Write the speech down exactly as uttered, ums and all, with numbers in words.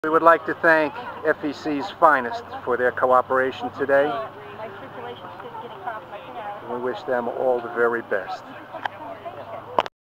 We would like to thank F E C's finest for their cooperation today. We wish them all the very best.